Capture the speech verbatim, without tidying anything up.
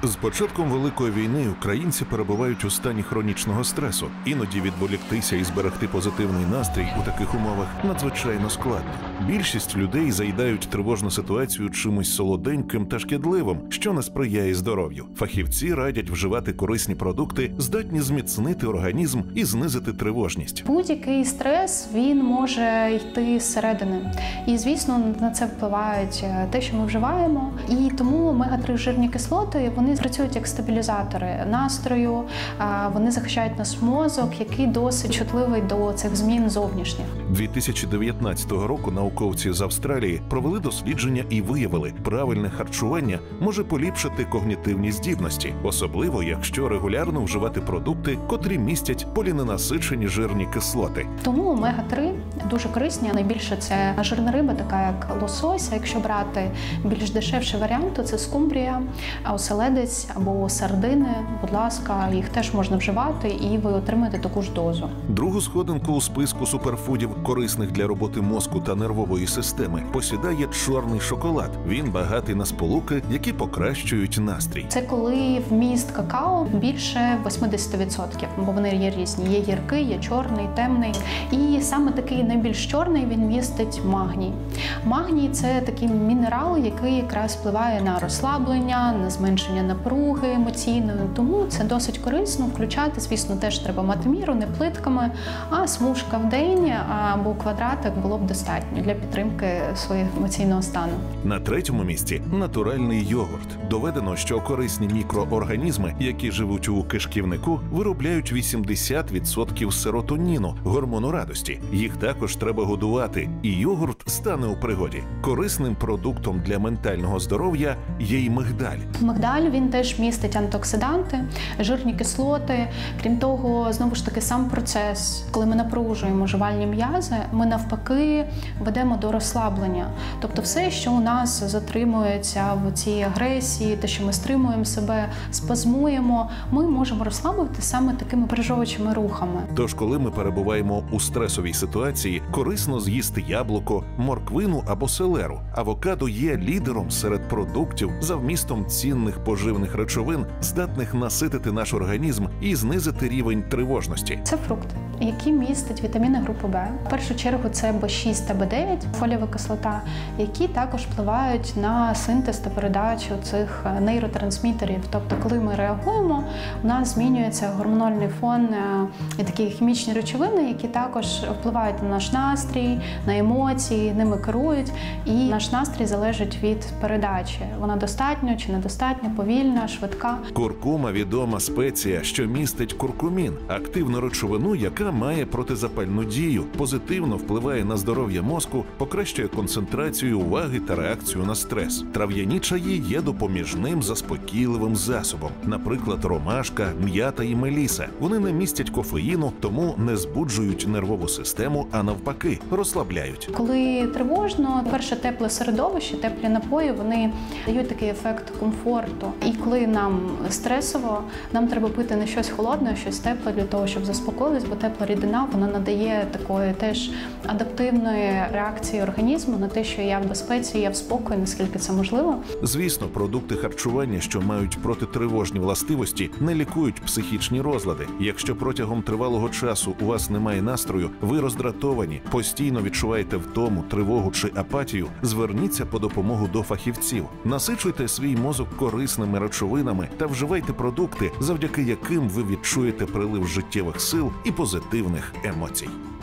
З початком Великої війни українці перебувають у стані хронічного стресу. Іноді відволіктися і зберегти позитивний настрій у таких умовах надзвичайно складно. Більшість людей заїдають тривожну ситуацію чимось солоденьким та шкідливим, що не сприяє здоров'ю. Фахівці радять вживати корисні продукти, здатні зміцнити організм і знизити тривожність. Будь-який стрес, він може йти зсередини. І, звісно, на це впливають те, що ми вживаємо. І тому омега три жирні кислоти, вони працюють як стабілізатори настрою, вони захищають наш мозок, який досить чутливий до цих змін зовнішніх. дві тисячі дев'ятнадцятого року науковці з Австралії провели дослідження і виявили, правильне харчування може поліпшити когнітивні здібності, особливо якщо регулярно вживати продукти, котрі містять поліненасичені жирні кислоти. Тому омега три дуже корисні. Найбільше це жирна риба, така як лосось. А якщо брати більш дешевший варіант, то це скумбрія, оселедець або сардини. Будь ласка, їх теж можна вживати, і ви отримаєте таку ж дозу. Другу сходинку у списку суперфудів, корисних для роботи мозку та нервової системи, посідає чорний шоколад. Він багатий на сполуки, які покращують настрій. Це коли вміст какао більше вісімдесят відсотків, бо вони є різні. Є гіркий, є чорний, темний. І саме такий найбільш чорний, він містить магній. Магній – це такий мінерал, який якраз впливає на розслаблення, на зменшення напруги емоційної. Тому це досить корисно включати. Звісно, теж треба мати міру, не плитками, а смужка в день або квадратик було б достатньо для підтримки свого емоційного стану. На третьому місці – натуральний йогурт. Доведено, що корисні мікроорганізми, які живуть у кишківнику, виробляють вісімдесят відсотків серотоніну, гормону радості. Їх також треба годувати, і йогурт стане у пригоді. Корисним продуктом для ментального здоров'я є й мигдаль. Мигдаль, він теж містить антиоксиданти, жирні кислоти. Крім того, знову ж таки, сам процес, коли ми напружуємо жувальні м'язи, ми навпаки ведемо до розслаблення. Тобто все, що у нас затримується в цій агресії, те, що ми стримуємо себе, спазмуємо, ми можемо розслабити саме такими пережовувачими рухами. Тож, коли ми перебуваємо у стресовій ситуації, корисно з'їсти яблуко, морквину або селеру. Авокадо є лідером серед продуктів за вмістом цінних поживних речовин, здатних наситити наш організм і знизити рівень тривожності. Це фрукт, який містить вітаміни групи Б. В першу чергу це Б шість та Б дев'ять, фолієва кислота, які також впливають на синтез та передачу цих нейротрансмітерів. Тобто, коли ми реагуємо, у нас змінюється гормональний фон і такі хімічні речовини, які також впливають на наш настрій, на емоції, ними керують. І наш настрій залежить від передачі. Вона достатньо чи недостатньо, повільна, швидка. Куркума – відома спеція, що містить куркумін – активну речовину, яка має протизапальну дію, позитивно впливає на здоров'я мозку, покращує концентрацію уваги та реакцію на стрес. Трав'яні чаї є допоміжним заспокійливим засобом, наприклад, ромашка, м'ята і меліса. Вони не містять кофеїну, тому не збуджують нервову систему, а навпаки, розслабляють. Коли тривожно, перше тепле середовище, теплі напої, вони дають такий ефект комфорту. І коли нам стресово, нам треба пити не щось холодне, а щось тепле для того, щоб заспокоїтись, бо тепла рідина, вона надає такої теж адаптивної реакції організму на те, що я в безпеці, я в спокої, наскільки це можливо. Звісно, продукти харчування, що мають протитривожні властивості, не лікують психічні розлади. Якщо протягом тривалого часу у вас немає настрою, ви роздратовані, постійно відчуваєте втому, тривогу чи апатію, зверніться по допомогу до фахівців. Насичуйте свій мозок корисними речовинами та вживайте продукти, завдяки яким ви відчуєте прилив життєвих сил і позитивних емоцій.